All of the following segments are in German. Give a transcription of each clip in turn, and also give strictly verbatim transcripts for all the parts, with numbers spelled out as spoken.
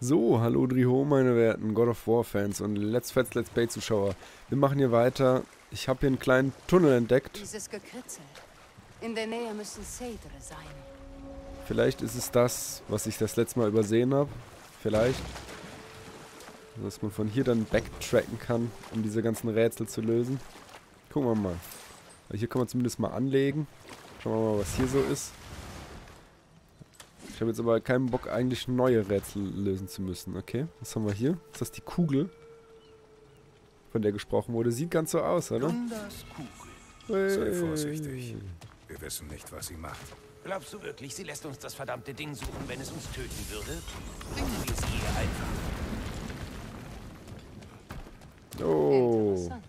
So, hallo Driho, meine werten God of War Fans und Let's Fets Let's Play Zuschauer. Wir machen hier weiter. Ich habe hier einen kleinen Tunnel entdeckt. Dieses Gekritzel. In der Nähe müssen Cedre sein. Vielleicht ist es das, was ich das letzte Mal übersehen habe. Vielleicht. Dass man von hier dann backtracken kann, um diese ganzen Rätsel zu lösen. Gucken wir mal. Hier kann man zumindest mal anlegen. Schauen wir mal, was hier so ist. Ich habe jetzt aber keinen Bock, eigentlich neue Rätsel lösen zu müssen. Okay, was haben wir hier? Ist das die Kugel, von der gesprochen wurde? Sieht ganz so aus, oder? Dundas Kugel. Hey. Sei vorsichtig. Wir wissen nicht, was sie macht. Glaubst du wirklich, sie lässt uns das verdammte Ding suchen, wenn es uns töten würde? Bringen wir sie ihr einfach. Oh. Interessant.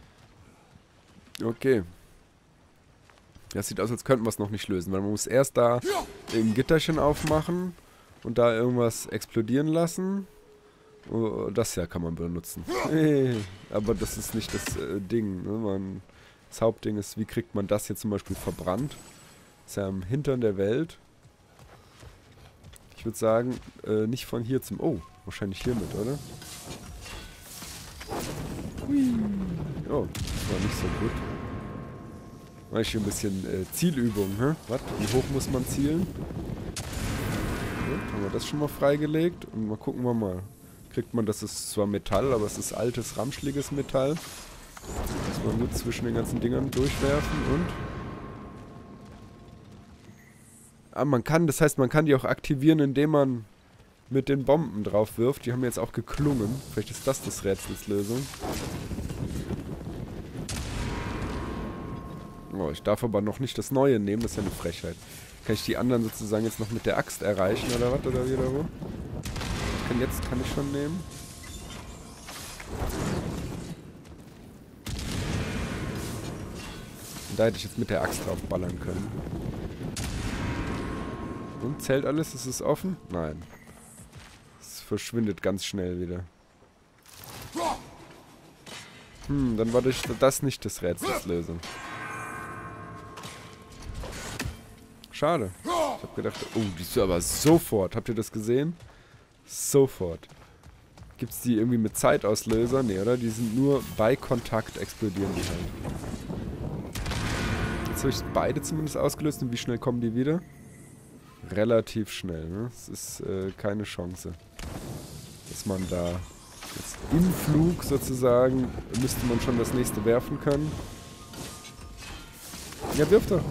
Okay. Das sieht aus, als könnten wir es noch nicht lösen, weil man muss erst da ein Gitterchen aufmachen und da irgendwas explodieren lassen. Oh, das ja kann man benutzen. Hey, aber das ist nicht das äh, Ding. Ne? Man, das Hauptding ist, wie kriegt man das hier zum Beispiel verbrannt? Das ist ja am Hintern der Welt. Ich würde sagen, äh, nicht von hier zum... Oh, wahrscheinlich hiermit, oder? Hui. Oh, das war nicht so gut. Mach ich hier ein bisschen äh, Zielübung, hä? Was? Wie hoch muss man zielen? Gut, haben wir das schon mal freigelegt. Und mal gucken wir mal. Kriegt man, das ist zwar Metall, aber es ist altes, ramschliges Metall. Muss man gut zwischen den ganzen Dingern durchwerfen und... Ah, man kann, das heißt, man kann die auch aktivieren, indem man mit den Bomben drauf wirft. Die haben jetzt auch geklungen. Vielleicht ist das das Rätselslösung. Oh, ich darf aber noch nicht das Neue nehmen, das ist ja eine Frechheit. Kann ich die anderen sozusagen jetzt noch mit der Axt erreichen, oder was? Oder wie, oder wo? Ich kann jetzt, kann ich schon nehmen. Und da hätte ich jetzt mit der Axt drauf ballern können. Und zählt alles? Ist es offen? Nein. Es verschwindet ganz schnell wieder. Hm, dann war das, das nicht das Rätselslösung. Schade. Ich hab gedacht, oh, die ist aber sofort. Habt ihr das gesehen? Sofort. Gibt's die irgendwie mit Zeitauslöser? Nee, oder? Die sind nur bei Kontakt explodieren die halt. Jetzt habe ich beide zumindest ausgelöst. Und wie schnell kommen die wieder? Relativ schnell, ne? Es ist äh, keine Chance. Dass man da jetzt im Flug sozusagen müsste man schon das nächste werfen können. Ja, wirf doch.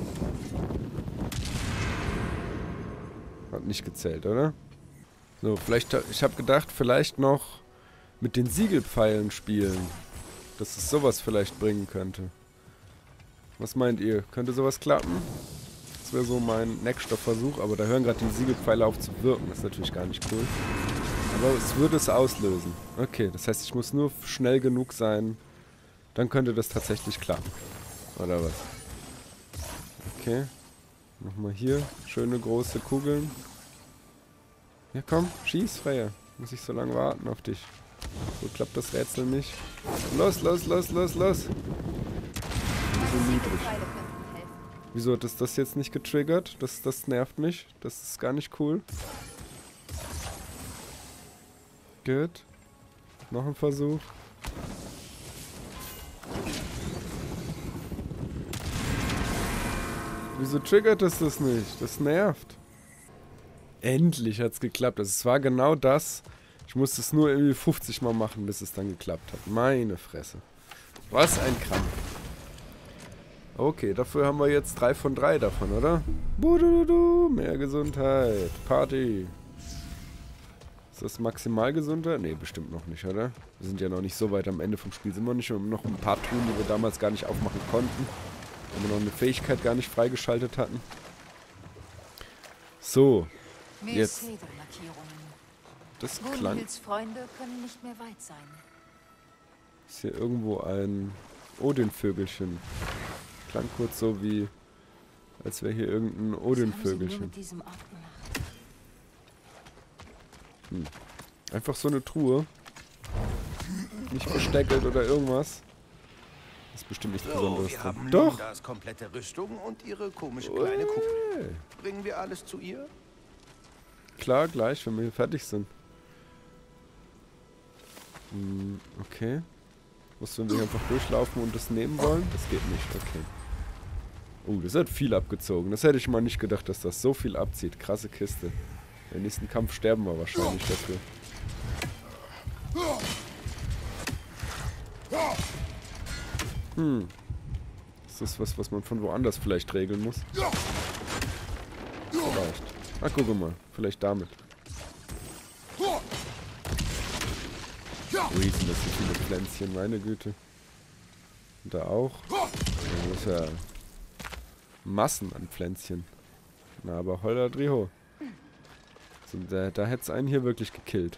Hat nicht gezählt, oder? So, vielleicht, ich habe gedacht, vielleicht noch mit den Siegelpfeilen spielen. Dass es sowas vielleicht bringen könnte. Was meint ihr? Könnte sowas klappen? Das wäre so mein nächster Versuch, aber da hören gerade die Siegelpfeile auf zu wirken. Das ist natürlich gar nicht cool. Aber es würde es auslösen. Okay, das heißt, ich muss nur schnell genug sein. Dann könnte das tatsächlich klappen. Oder was? Okay. Nochmal hier. Schöne große Kugeln. Ja komm, schieß, Freya. Muss ich so lange warten auf dich. So klappt das Rätsel nicht. Los, los, los, los, los. So niedrig. Wieso hat das das jetzt nicht getriggert? Das, das nervt mich. Das ist gar nicht cool. Gut. Noch ein Versuch. Wieso triggert es das nicht? Das nervt. Endlich hat's geklappt. Also es war genau das. Ich musste es nur irgendwie fünfzig Mal machen, bis es dann geklappt hat. Meine Fresse. Was ein Krampf. Okay, dafür haben wir jetzt drei von drei davon, oder? Budududu, mehr Gesundheit. Party. Ist das Maximalgesundheit? Ne, bestimmt noch nicht, oder? Wir sind ja noch nicht so weit am Ende vom Spiel. Sind wir nicht schon noch ein paar Truhen, die wir damals gar nicht aufmachen konnten. Wenn wir noch eine Fähigkeit gar nicht freigeschaltet hatten. So. Jetzt. Das klang. Gunhilds Freunde können nicht mehr weit sein. Ist hier irgendwo ein Odin-Vögelchen. Klang kurz so wie, als wäre hier irgendein Odin-Vögelchen. Hm. Einfach so eine Truhe. Nicht versteckelt oder irgendwas. Ist bestimmt nichts Besonderes wir drin. haben Doch! Lindas komplette Rüstung und ihre komische kleine Kugel. Bringen wir alles zu ihr? Klar, gleich, wenn wir hier fertig sind. Hm, okay. Musst du nicht einfach durchlaufen und das nehmen wollen? Das geht nicht, okay. Oh, das hat viel abgezogen. Das hätte ich mal nicht gedacht, dass das so viel abzieht. Krasse Kiste. Im nächsten Kampf sterben wir wahrscheinlich dafür. Hm. Ist das was, was man von woanders vielleicht regeln muss? Vielleicht. Ah, guck mal. Vielleicht damit. Ui, sind das so viele Pflänzchen, meine Güte. Und da auch. Da muss ja Massen an Pflänzchen. Na, aber Holla Driho. So, da da hätte es einen hier wirklich gekillt.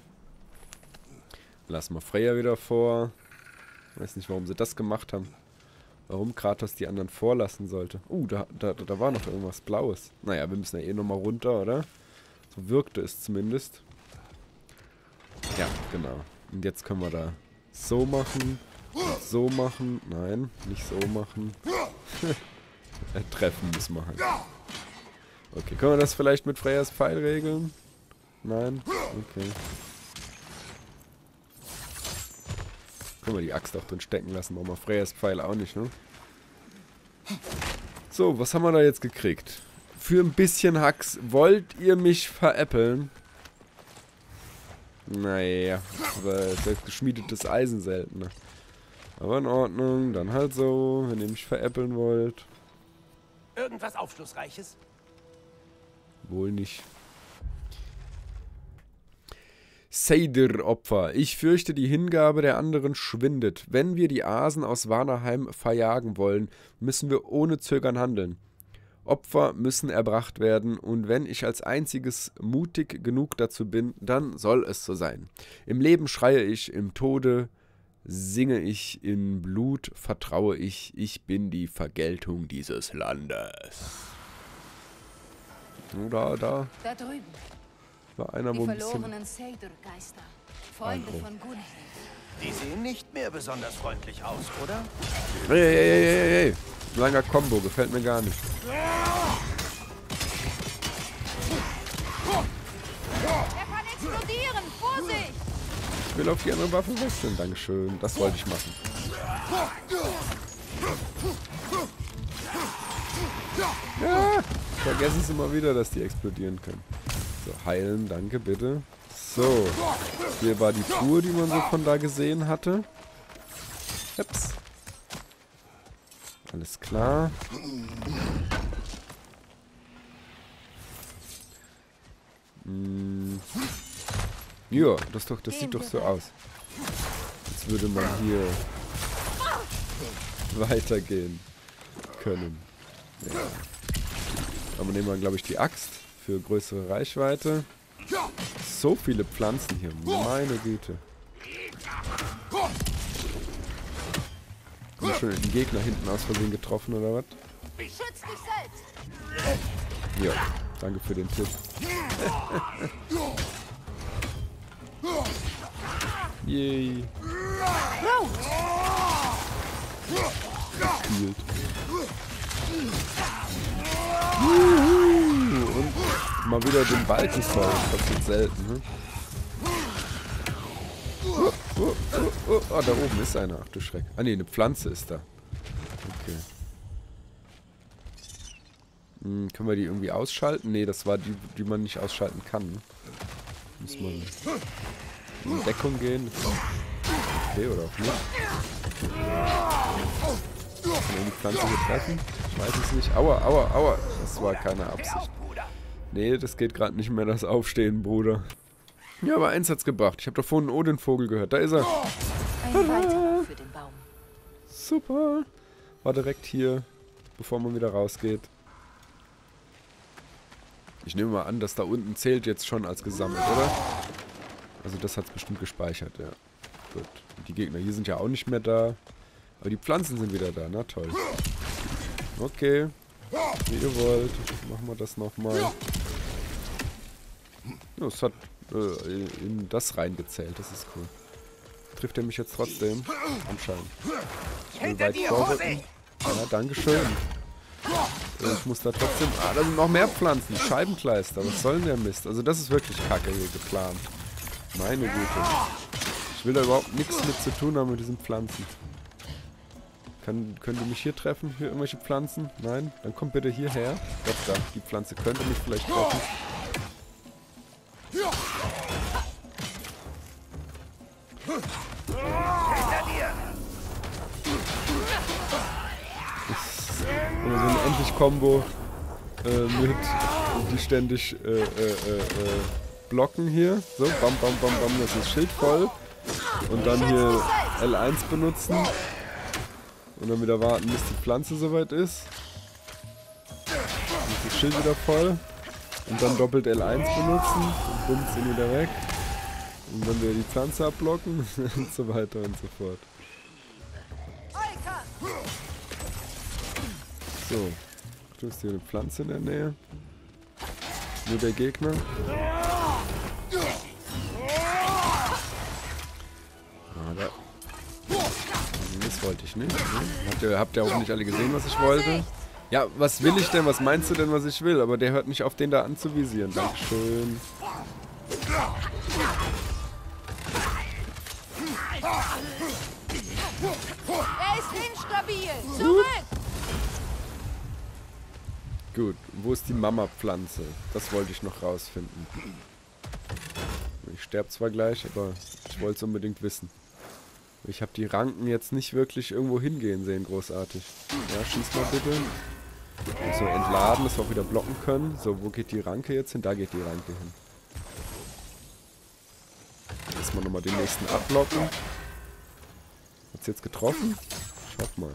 Lass mal Freya wieder vor. Weiß nicht, warum sie das gemacht haben. Warum Kratos die anderen vorlassen sollte. Uh, da, da, da war noch irgendwas Blaues. Naja, wir müssen ja eh nochmal runter, oder? So wirkte es zumindest. Ja, genau. Und jetzt können wir da so machen. Und so machen. Nein, nicht so machen. Treffen müssen wir halt. Okay, können wir das vielleicht mit Freyas Pfeil regeln? Nein? Okay. Können wir die Axt auch drin stecken lassen, brauchen wir Freyas Pfeil auch nicht, ne? So, was haben wir da jetzt gekriegt? Für ein bisschen Hacks. Wollt ihr mich veräppeln? Naja, aber das geschmiedetes Eisen seltener. Aber in Ordnung, dann halt so, wenn ihr mich veräppeln wollt. Irgendwas Aufschlussreiches? Wohl nicht. Seidir-Opfer. Ich fürchte, die Hingabe der anderen schwindet. Wenn wir die Asen aus Vanaheim verjagen wollen, müssen wir ohne Zögern handeln. Opfer müssen erbracht werden, und wenn ich als einziges mutig genug dazu bin, dann soll es so sein. Im Leben schreie ich, im Tode singe ich, in Blut vertraue ich, ich bin die Vergeltung dieses Landes. Da, da. Da drüben. War einer, Die wo ein bisschen... verlorenen Seidir-Geister. Freunde Aggro. von Gunhild. Die sehen nicht mehr besonders freundlich aus, oder? Hey, hey, hey, hey, hey. Langer Combo, gefällt mir gar nicht. Er kann explodieren! Vorsicht! Ich will auf die andere Waffe wechseln. Dankeschön. Das wollte ich machen. Ja, vergessen Sie mal wieder, dass die explodieren können. So, heilen, danke, bitte. So, hier war die Truhe, die man so von da gesehen hatte. Ups. Alles klar. Hm. Ja, das, doch, das sieht doch so aus. Jetzt würde man hier weitergehen können. Ja. Aber nehmen wir, glaube ich, die Axt für größere Reichweite. So viele Pflanzen hier, meine Güte. Haben wir schon den Gegner hinten aus Versehen getroffen, oder was? Schütz dich selbst! Ja, danke für den Tipp. Yay. Gespielt. Juhu. Und mal wieder den Balken fallen. Passiert selten, ne? Oh, oh, oh, oh. Oh, da oben ist einer. Ach du Schreck. Ah ne, eine Pflanze ist da. Okay. Hm, können wir die irgendwie ausschalten? Ne, das war die, die man nicht ausschalten kann. Ne? Muss man in Deckung gehen. Okay, oder auch nicht. Kann man die Pflanze hier treffen? Ich weiß es nicht. Aua, aua, aua. Das war keine Absicht. Nee, das geht gerade nicht mehr, das Aufstehen, Bruder. Ja, aber eins hat's gebracht. Ich habe da vorhin einen Odin-Vogel gehört. Da ist er. Ein weiterer für den Baum. Super. War direkt hier, bevor man wieder rausgeht. Ich nehme mal an, dass da unten zählt jetzt schon als gesammelt, oder? Also das hat's bestimmt gespeichert, ja. Gut. Und die Gegner hier sind ja auch nicht mehr da. Aber die Pflanzen sind wieder da, na toll. Okay. Wie ihr wollt. Machen wir das nochmal. Ja, es hat äh, in das reingezählt, das ist cool. Trifft er mich jetzt trotzdem? Anscheinend. So weit vorrücken. Ja, dankeschön. Ich muss da trotzdem... Ah, da sind noch mehr Pflanzen. Scheibenkleister. Was soll denn der Mist? Also das ist wirklich kacke hier geplant. Meine Güte. Ich will da überhaupt nichts mit zu tun haben mit diesen Pflanzen. Kann, könnt ihr mich hier treffen? Hier irgendwelche Pflanzen? Nein? Dann kommt bitte hierher. Doch, da. Die Pflanze könnte mich vielleicht treffen. Und so ein Endlich-Kombo äh, mit die ständig äh, äh, äh, äh, blocken hier. So, bam, bam, bam, bam, das ist Schild voll. Und dann hier L eins benutzen. Und dann wieder warten, bis die Pflanze soweit ist. Dann ist das Schild wieder voll. Und dann doppelt L eins benutzen. Und bums ihn wieder weg. Und dann wieder die Pflanze abblocken. Und so weiter und so fort. So. Du hast hier eine Pflanze in der Nähe. Nur der Gegner. Ah, da. Das wollte ich nicht. Ne? Habt ihr, habt ihr auch nicht alle gesehen, was ich wollte? Ja, was will ich denn? Was meinst du denn, was ich will? Aber der hört nicht auf, den da anzuvisieren. Dankeschön. Er ist instabil. Zurück! Gut, wo ist die Mama-Pflanze? Das wollte ich noch rausfinden. Ich sterbe zwar gleich, aber ich wollte es unbedingt wissen. Ich habe die Ranken jetzt nicht wirklich irgendwo hingehen sehen, großartig. Ja, schieß mal bitte. So, entladen, dass wir auch wieder blocken können. So, wo geht die Ranke jetzt hin? Da geht die Ranke hin. Erstmal nochmal den nächsten abblocken. Hat's jetzt getroffen? Schaut mal.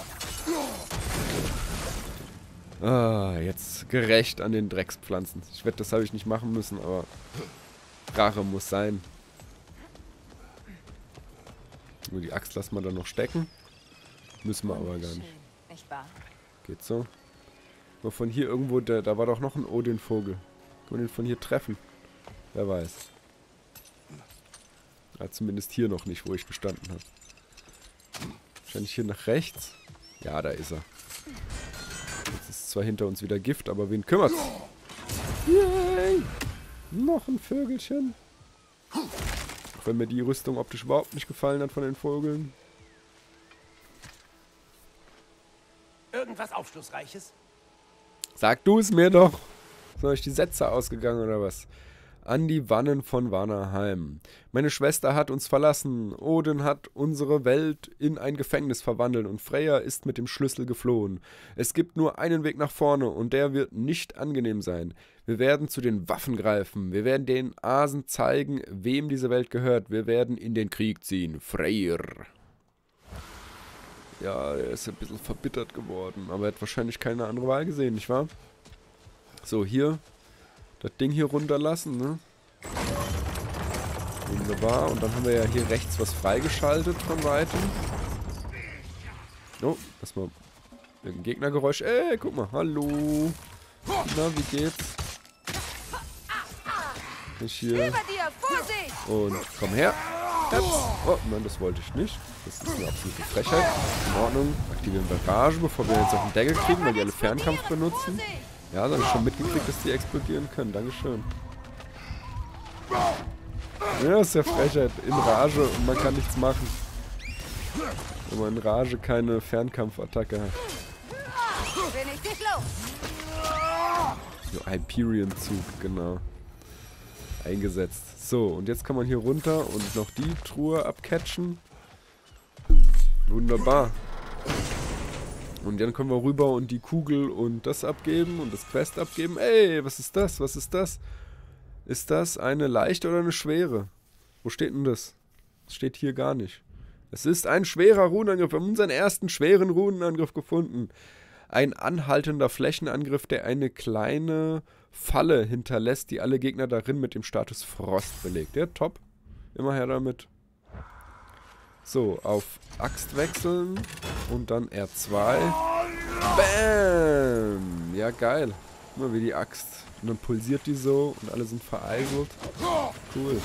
Ah, jetzt gerecht an den Dreckspflanzen. Ich wette, das habe ich nicht machen müssen, aber Rache muss sein. Nur die Axt lassen wir dann noch stecken. Müssen wir aber gar nicht. Geht so. Nur von hier irgendwo, da, da war doch noch ein Odin-Vogel. Können wir den von hier treffen? Wer weiß. Ja, zumindest hier noch nicht, wo ich gestanden habe. Wahrscheinlich hier nach rechts. Ja, da ist er. Jetzt ist zwar hinter uns wieder Gift, aber wen kümmert's? Yay! Noch ein Vögelchen. Auch wenn mir die Rüstung optisch überhaupt nicht gefallen hat von den Vögeln. Irgendwas Aufschlussreiches? Sag du es mir doch. Sind euch die Sätze ausgegangen oder was? An die Wannen von Vanaheim. Meine Schwester hat uns verlassen. Odin hat unsere Welt in ein Gefängnis verwandelt und Freyja ist mit dem Schlüssel geflohen. Es gibt nur einen Weg nach vorne und der wird nicht angenehm sein. Wir werden zu den Waffen greifen. Wir werden den Asen zeigen, wem diese Welt gehört. Wir werden in den Krieg ziehen. Freyr. Ja, er ist ein bisschen verbittert geworden, aber er hat wahrscheinlich keine andere Wahl gesehen, nicht wahr? So, hier. Das Ding hier runterlassen, ne? Wunderbar. Und dann haben wir ja hier rechts was freigeschaltet von weitem. Oh, erstmal ein Gegnergeräusch. Ey, guck mal. Hallo. Na, wie geht's? Ich hier. Und komm her. Oh, nein, das wollte ich nicht. Das ist eine absolute Frechheit. In Ordnung. Aktivieren Barrage, bevor wir jetzt auf den Deckel kriegen, weil die alle Fernkampf benutzen. Ja, dann habe ich schon mitgekriegt, dass die explodieren können. Dankeschön. Ja, das ist ja Frechheit. In Rage und man kann nichts machen. Wenn man in Rage keine Fernkampfattacke hat. So, Hyperion-Zug, genau. Eingesetzt. So, und jetzt kann man hier runter und noch die Truhe abcatchen. Wunderbar. Und dann können wir rüber und die Kugel und das abgeben und das Quest abgeben. Ey, was ist das? Was ist das? Ist das eine leichte oder eine schwere? Wo steht denn das? Das steht hier gar nicht. Es ist ein schwerer Runenangriff. Wir haben unseren ersten schweren Runenangriff gefunden. Ein anhaltender Flächenangriff, der eine kleine Falle hinterlässt, die alle Gegner darin mit dem Status Frost belegt. Ja, top. Immer her damit. So, auf Axt wechseln und dann R zwei. Bam! Ja, geil. Guck mal, wie die Axt. Und dann pulsiert die so und alle sind vereiselt. Cool.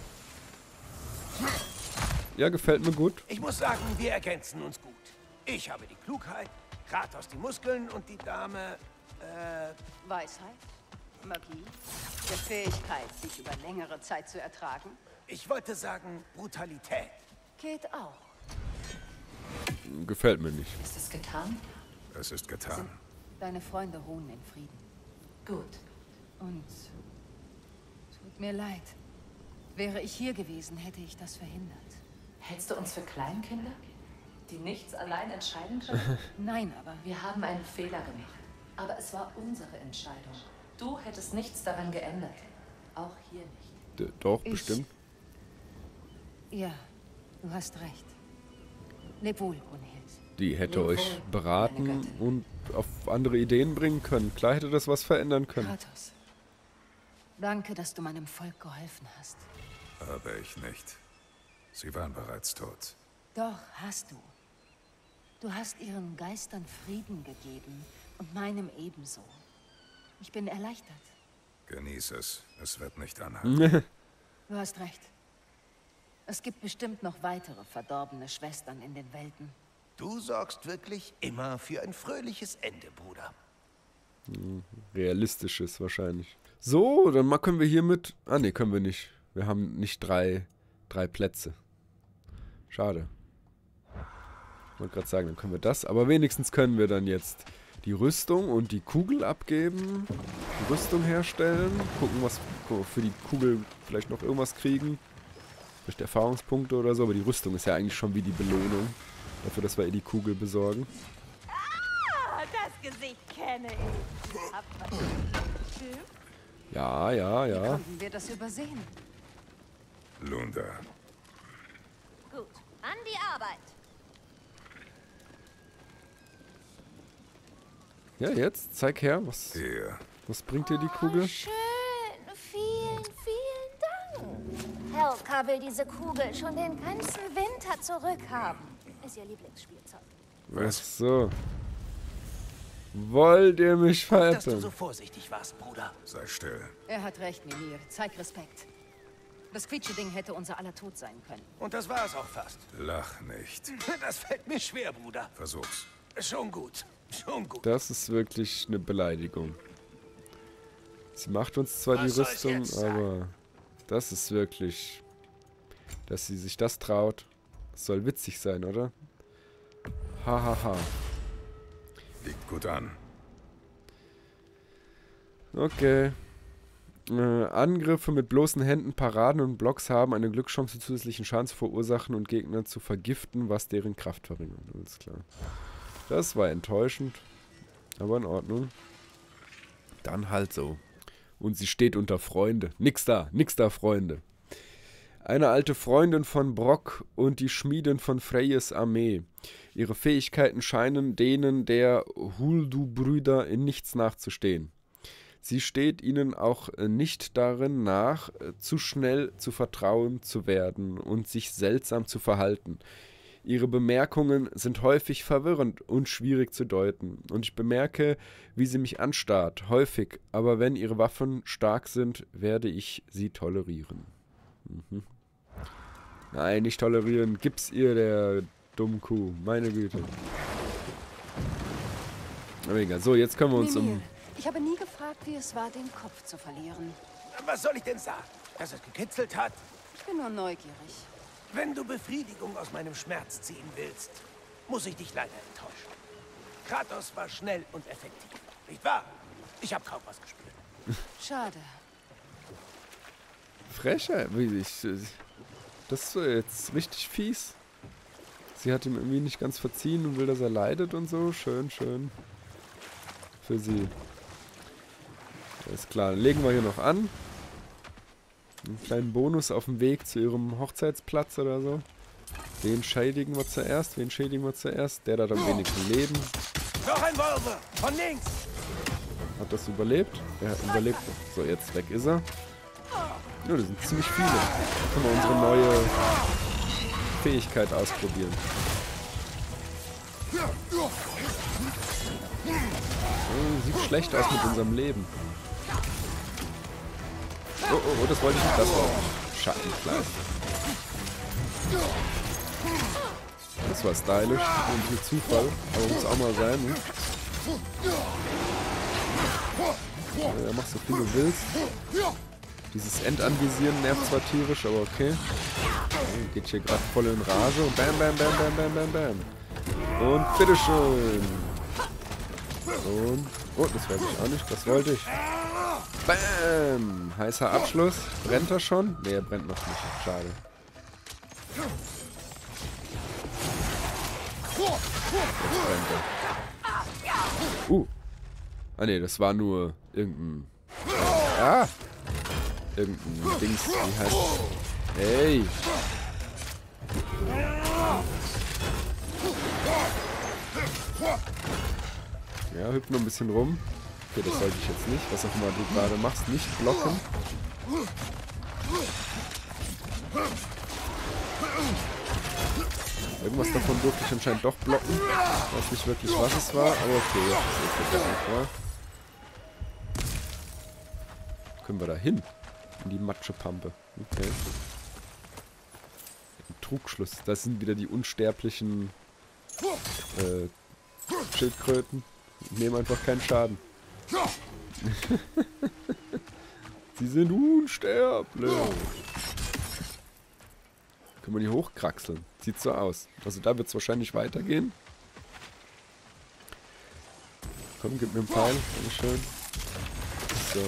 Ja, gefällt mir gut. Ich muss sagen, wir ergänzen uns gut. Ich habe die Klugheit, Kratos die Muskeln und die Dame, äh... Weisheit? Magie? Der Fähigkeit, sich über längere Zeit zu ertragen? Ich wollte sagen, Brutalität. Geht auch. Gefällt mir nicht. Ist es getan? Es ist getan. Deine Freunde ruhen in Frieden. Gut. Und tut mir leid. Wäre ich hier gewesen, hätte ich das verhindert. Hältst du uns für Kleinkinder, die nichts allein entscheiden können? Nein, aber Wir haben einen Fehler gemacht. Aber es war unsere Entscheidung. Du hättest nichts daran geändert. Auch hier nicht. D doch, Ich- bestimmt. ja, du hast recht. Leb wohl, Brunhild. Die hätte Leb euch wohl, meine beraten Göttin. und auf andere Ideen bringen können. Klar hätte das was verändern können. Kratos, danke, dass du meinem Volk geholfen hast. Aber ich nicht. Sie waren bereits tot. Doch, hast du. Du hast ihren Geistern Frieden gegeben und meinem ebenso. Ich bin erleichtert. Genieß es. Es wird nicht anhalten. Du hast recht. Es gibt bestimmt noch weitere verdorbene Schwestern in den Welten. Du sorgst wirklich immer für ein fröhliches Ende, Bruder. Realistisches wahrscheinlich. So, dann mal können wir hiermit... Ah, nee, können wir nicht. Wir haben nicht drei, drei Plätze. Schade. Ich wollte gerade sagen, dann können wir das. Aber wenigstens können wir dann jetzt die Rüstung und die Kugel abgeben. Die Rüstung herstellen. Gucken, was für die Kugel vielleicht noch irgendwas kriegen. Vielleicht Erfahrungspunkte oder so. Aber die Rüstung ist ja eigentlich schon wie die Belohnung. Dafür, dass wir ihr die Kugel besorgen. Ah, das Gesicht kenne ich. Hab was. Ja, ja, ja. Konnten wir das übersehen? Lunda. Gut, an die Arbeit. Ja, jetzt, zeig her. Was, Hier. was bringt dir die Kugel? Oh, schön. Vielen, vielen Dank. Helka will diese Kugel schon den ganzen Winter zurückhaben. Ist ihr Lieblingsspielzeug. Ach so. Wollt ihr mich Dass du so veräppeln? vorsichtig warst, Bruder. Sei still. Er hat recht, Mimir. Zeig Respekt. Das Quietscheding hätte unser aller Tod sein können. Und das war es auch fast. Lach nicht. Das fällt mir schwer, Bruder. Versuch's. Schon gut. Schon gut. Das ist wirklich eine Beleidigung. Sie macht uns zwar Was die soll's Rüstung, jetzt sein? aber das ist wirklich... Dass sie sich das traut. Das soll witzig sein, oder? Hahaha. Ha, ha. Liegt gut an. Okay. Äh, Angriffe mit bloßen Händen, Paraden und Blocks haben eine Glückschance, zusätzlichen Schaden zu verursachen und Gegner zu vergiften, was deren Kraft verringert. Alles klar. Das war enttäuschend. Aber in Ordnung. Dann halt so. Und sie steht unter Freunde. Nix da, nix da, Freunde. Eine alte Freundin von Brock und die Schmiedin von Freyes Armee. Ihre Fähigkeiten scheinen denen der Huldu-Brüder in nichts nachzustehen. Sie steht ihnen auch nicht darin nach, zu schnell zu vertrauen zu werden und sich seltsam zu verhalten. Ihre Bemerkungen sind häufig verwirrend und schwierig zu deuten. Und ich bemerke, wie sie mich anstarrt, häufig. Aber wenn ihre Waffen stark sind, werde ich sie tolerieren. Mhm. Nein, nicht tolerieren. Gib's ihr, der dumme Kuh. Meine Güte. Aber egal. So, jetzt können wir uns Mimir, um... ich habe nie gefragt, wie es war, den Kopf zu verlieren. Was soll ich denn sagen? Dass es gekitzelt hat? Ich bin nur neugierig. Wenn du Befriedigung aus meinem Schmerz ziehen willst, muss ich dich leider enttäuschen. Kratos war schnell und effektiv. Nicht wahr? Ich habe kaum was gespürt. Schade. Frecher, wie ich... Das ist jetzt richtig fies. Sie hat ihm irgendwie nicht ganz verziehen und will, dass er leidet und so. Schön, schön. Für sie. Alles klar, dann legen wir hier noch an. Einen kleinen Bonus auf dem Weg zu ihrem Hochzeitsplatz oder so. Den schädigen wir zuerst. Wen schädigen wir zuerst? Der da am wenigsten Leben. Noch ein Wolfe! Von links! Hat das überlebt? Er hat überlebt. So, jetzt weg ist er. Ja, das sind ziemlich viele. Dann können wir unsere neue Fähigkeit ausprobieren. Oh, sieht schlecht aus mit unserem Leben. Oh, oh, oh, das wollte ich nicht. Das war Schattenkleid. Das war stylisch. Und ein Zufall. Aber muss auch mal sein. Ne? Ja, mach so viel du willst. Dieses Endanvisieren nervt zwar tierisch, aber okay. Geht hier gerade voll in Rage und bam, bam, bam, bam, bam, bam, bam. Und bitteschön. Und, oh, das wollte ich auch nicht, das wollte ich. Bam! Heißer Abschluss. Brennt er schon? Ne, er brennt noch nicht. Schade. Jetzt brennt er. Uh. Ah ne, das war nur irgendein... Ah! Irgendein Dings, wie heißt das? Hey! Ja, hüpf nur ein bisschen rum. Okay, das sollte ich jetzt nicht. Was auch immer du gerade machst, nicht blocken. Irgendwas davon durfte ich anscheinend doch blocken. Ich weiß nicht wirklich, was es war, aber okay, jetzt ist es nicht wahr. Können wir da hin? In die Matschepampe. Okay. Ein Trugschluss. Das sind wieder die unsterblichen äh, Schildkröten. Nehmen einfach keinen Schaden. Sie sind unsterblich. Können wir die hochkraxeln? Sieht so aus. Also da wird es wahrscheinlich weitergehen. Komm, gib mir einen Pfeil. Dankeschön. So.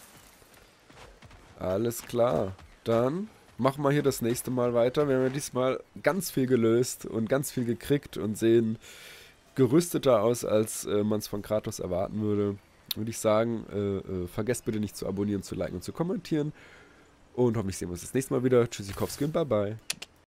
Alles klar. Dann machen wir hier das nächste Mal weiter. Wir haben ja diesmal ganz viel gelöst und ganz viel gekriegt und sehen gerüsteter aus, als äh, man es von Kratos erwarten würde. Würde ich sagen, äh, äh, vergesst bitte nicht zu abonnieren, zu liken und zu kommentieren. Und hoffentlich sehen wir uns das nächste Mal wieder. Tschüssikowski und bye bye.